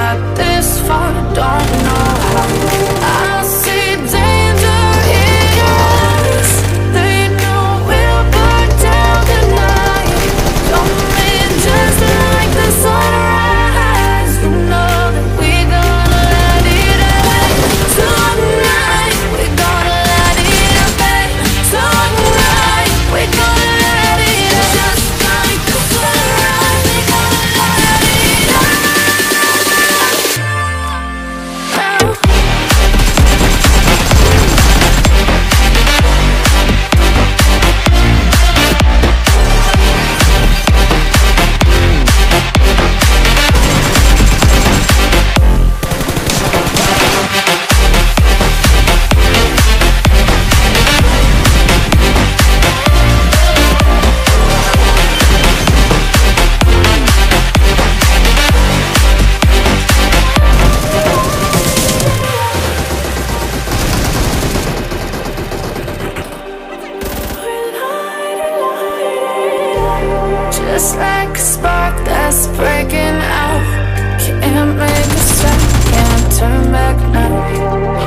got this far, don't know how. I see danger in us. They know we'll burn down the night. Coming just like the sunrise. You know that we're gonna let it out. Tonight we're gonna let it out. Tonight we're gonna let it out. Just like the sunrise, we're gonna let it out. Just like a spark that's breaking out. Can't make a stop, can't turn back now.